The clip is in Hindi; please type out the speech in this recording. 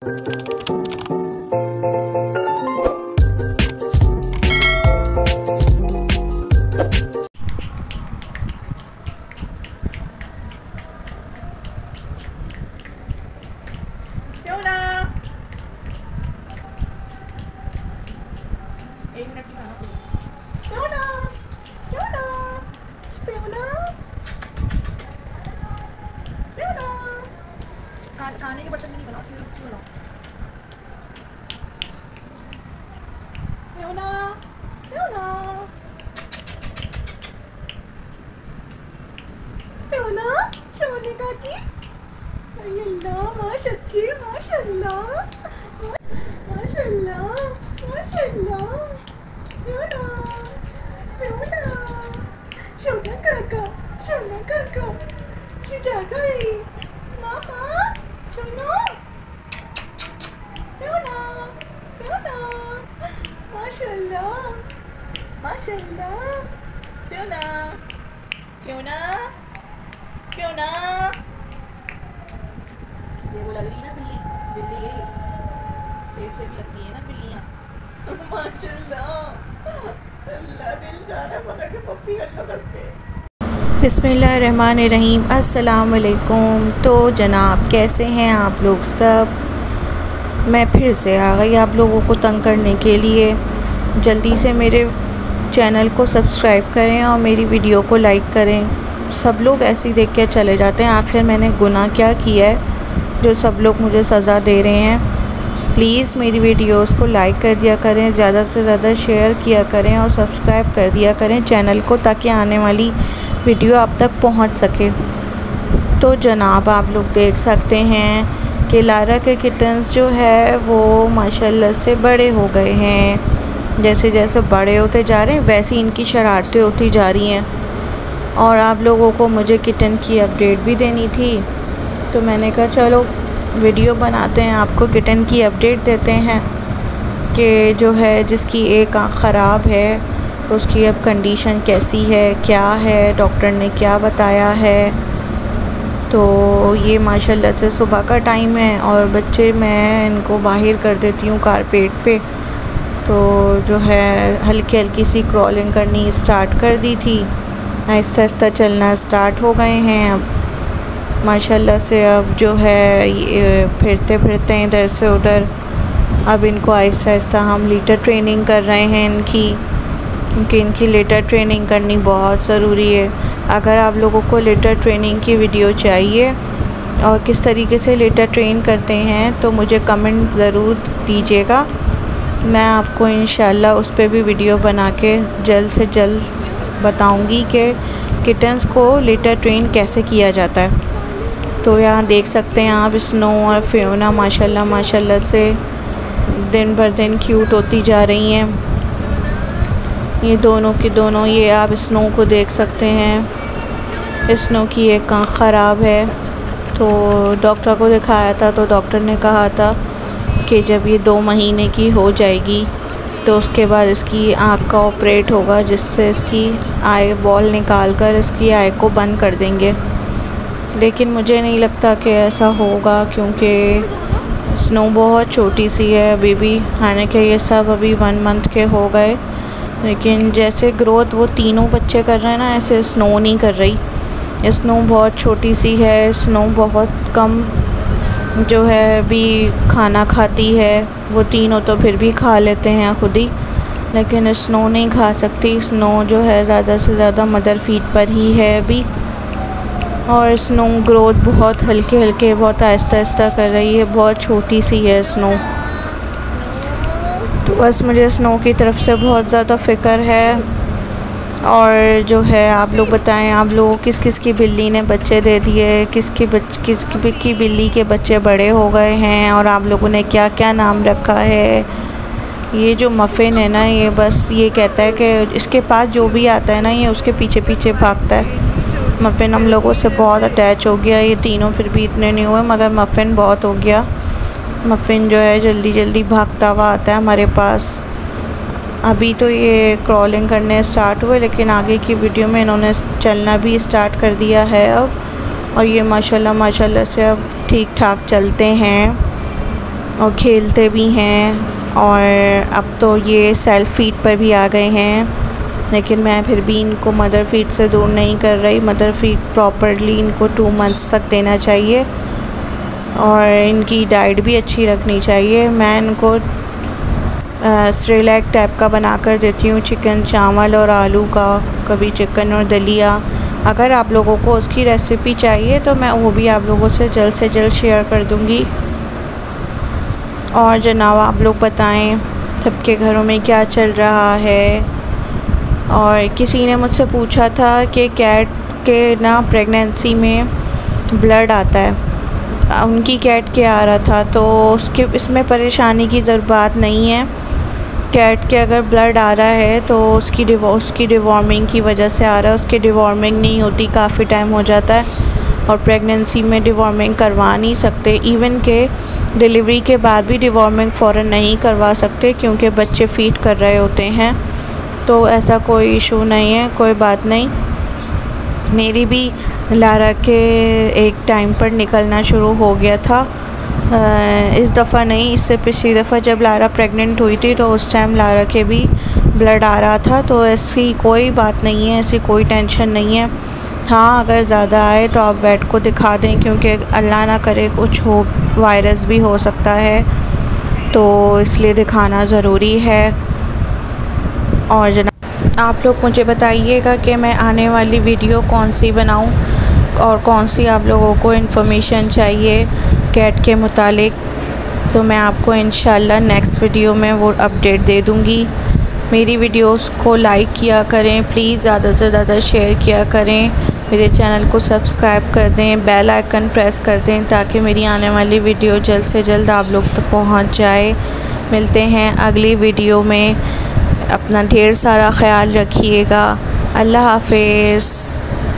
एक minute Fiona, Fiona, Fiona, Fiona, खाने के बर्तन नहीं बनाती हूँ, Fiona, Fiona, Fiona, Fiona, सोने का की, अल्लाह माशाल्लाह, माशाल्लाह, माशाल्लाह, माशाल्लाह. Fiona, Fiona, सोना काका, सोना काका, जाता है, मामा, सुनो, Fiona, Fiona, माशाल्लाह, माशाल्लाह, Fiona, Fiona, Fiona, ये वो लग रही ना बिल्ली, बिल्ली है ये, ऐसे भी लगती है ना बिल्लियाँ, माशाल्लाह. अल्लाह दिल जा रहा है पकड़ के पप्पी कर लो कस के. बिस्मिल्लाहिर्रहमानिर्रहीम. अस्सलाम वालेकुम. तो जनाब कैसे हैं आप लोग सब. मैं फिर से आ गई आप लोगों को तंग करने के लिए. जल्दी से मेरे चैनल को सब्सक्राइब करें और मेरी वीडियो को लाइक करें. सब लोग ऐसे ही देख के चले जाते हैं. आखिर मैंने गुनाह क्या किया है जो सब लोग मुझे सज़ा दे रहे हैं. प्लीज़ मेरी वीडियोस को लाइक कर दिया करें, ज़्यादा से ज़्यादा शेयर किया करें और सब्सक्राइब कर दिया करें चैनल को, ताकि आने वाली वीडियो आप तक पहुंच सके. तो जनाब आप लोग देख सकते हैं कि लारा के किटन्स जो है वो माशाल्लाह से बड़े हो गए हैं. जैसे जैसे बड़े होते जा रहे हैं वैसे इनकी शरारतें होती जा रही हैं. और आप लोगों को मुझे किटन की अपडेट भी देनी थी, तो मैंने कहा चलो वीडियो बनाते हैं, आपको किटन की अपडेट देते हैं कि जो है जिसकी एक आँख ख़राब है उसकी अब कंडीशन कैसी है, क्या है, डॉक्टर ने क्या बताया है. तो ये माशाल्लाह से सुबह का टाइम है और बच्चे मैं इनको बाहर कर देती हूँ कारपेट पे. तो जो है हल्की हल्की सी क्रॉलिंग करनी स्टार्ट कर दी थी, आहिस्ता आहिस्ता चलना स्टार्ट हो गए हैं. अब माशाल्लाह से अब जो है ये फिरते फिरते इधर से उधर. अब इनको आहिस्ता आहिस्ता हम लीटर ट्रेनिंग कर रहे हैं इनकी, क्योंकि इनकी लीटर ट्रेनिंग करनी बहुत ज़रूरी है. अगर आप लोगों को लीटर ट्रेनिंग की वीडियो चाहिए और किस तरीके से लीटर ट्रेन करते हैं तो मुझे कमेंट ज़रूर दीजिएगा. मैं आपको इंशाल्लाह उस पर भी वीडियो बना के जल्द से जल्द बताऊंगी कि किटन्स को लीटर ट्रेन कैसे किया जाता है. तो यहाँ देख सकते हैं आप स्नो और फियोना माशाल्लाह माशाल्लाह से दिन भर दिन क्यूट होती जा रही हैं. ये दोनों की दोनों, ये आप स्नो को देख सकते हैं. स्नो की एक आँख ख़राब है, तो डॉक्टर को दिखाया था तो डॉक्टर ने कहा था कि जब ये 2 महीने की हो जाएगी तो उसके बाद इसकी आँख का ऑपरेट होगा, जिससे इसकी आई बॉल निकाल कर इसकी आई को बंद कर देंगे. लेकिन मुझे नहीं लगता कि ऐसा होगा, क्योंकि स्नो बहुत छोटी सी है अभी भी. हालांकि ये सब अभी 1 मंथ के हो गए, लेकिन जैसे ग्रोथ वो तीनों बच्चे कर रहे हैं ना, ऐसे स्नो नहीं कर रही. स्नो बहुत छोटी सी है. स्नो बहुत कम जो है अभी खाना खाती है. वो तीनों तो फिर भी खा लेते हैं खुद ही, लेकिन स्नो नहीं खा सकती. स्नो जो है ज़्यादा से ज़्यादा मदर फीड पर ही है अभी. और स्नो ग्रोथ बहुत हल्के हल्के, बहुत आहिस्ता आहिस्ता कर रही है. बहुत छोटी सी है स्नो. तो बस मुझे स्नो की तरफ से बहुत ज़्यादा फ़िक्र है. और जो है आप लोग बताएं, आप लोगों किस किस की बिल्ली ने बच्चे दे दिए, किसकी बिल्ली के बच्चे बड़े हो गए हैं, और आप लोगों ने क्या क्या नाम रखा है. ये जो मफ़िन है ना, ये बस ये कहता है कि इसके पास जो भी आता है ना ये उसके पीछे पीछे भागता है. मफ़िन हम लोगों से बहुत अटैच हो गया. ये तीनों फिर भी इतने नहीं हुए, मगर मफ़िन बहुत हो गया. मफ़िन जो है जल्दी जल्दी भागता हुआ आता है हमारे पास. अभी तो ये क्रॉलिंग करने स्टार्ट हुए, लेकिन आगे की वीडियो में इन्होंने चलना भी स्टार्ट कर दिया है अब. और ये माशाल्लाह माशाल्लाह से अब ठीक ठाक चलते हैं. और खेलते भी हैं। और अब तो ये सेल्फ फीड पर भी आ गए हैं, लेकिन मैं फिर भी इनको मदर फीड से दूर नहीं कर रही। मदर फीड प्रॉपरली इनको 2 मंथ्स तक देना चाहिए और इनकी डाइट भी अच्छी रखनी चाहिए। मैं इनको सेरेलैक टाइप का बना कर देती हूँ, चिकन चावल और आलू का, कभी चिकन और दलिया। अगर आप लोगों को उसकी रेसिपी चाहिए तो मैं वो भी आप लोगों से जल्द शेयर कर दूँगी। और जनाब आप लोग बताएं सबके घरों में क्या चल रहा है। और किसी ने मुझसे पूछा था कि कैट के ना प्रेगनेंसी में ब्लड आता है, उनकी कैट के आ रहा था, तो उसके इसमें परेशानी की बात नहीं है। कैट के अगर ब्लड आ रहा है तो उसकी डिवॉर्मिंग की वजह से आ रहा है। उसकी डिवॉर्मिंग नहीं होती, काफ़ी टाइम हो जाता है, और प्रेगनेंसी में डिवॉर्मिंग करवा नहीं सकते। इवन के डिलीवरी के बाद भी डिवॉर्मिंग फ़ौरन नहीं करवा सकते, क्योंकि बच्चे फीड कर रहे होते हैं। तो ऐसा कोई इशू नहीं है, कोई बात नहीं। मेरी भी लारा के एक टाइम पर निकलना शुरू हो गया था, इस दफ़ा नहीं, इससे पिछली दफ़ा जब लारा प्रेग्नेंट हुई थी तो उस टाइम लारा के भी ब्लड आ रहा था। तो ऐसी कोई बात नहीं है, ऐसी कोई टेंशन नहीं है। हाँ, अगर ज़्यादा आए तो आप वेट को दिखा दें, क्योंकि अल्लाह ना करे कुछ हो, वायरस भी हो सकता है, तो इसलिए दिखाना ज़रूरी है। और जनाब आप लोग मुझे बताइएगा कि मैं आने वाली वीडियो कौन सी बनाऊं और कौन सी आप लोगों को इन्फॉर्मेशन चाहिए कैट के मुतालिक, तो मैं आपको इंशाल्लाह नेक्स्ट वीडियो में वो अपडेट दे दूँगी। मेरी वीडियोस को लाइक किया करें प्लीज़, ज़्यादा से ज़्यादा शेयर किया करें, मेरे चैनल को सब्सक्राइब कर दें, बेल आइकन प्रेस कर दें, ताकि मेरी आने वाली वीडियो जल्द से जल्द आप लोग तक पहुंच जाए। मिलते हैं अगली वीडियो में, अपना ढेर सारा ख्याल रखिएगा। अल्लाह हाफ़िज़।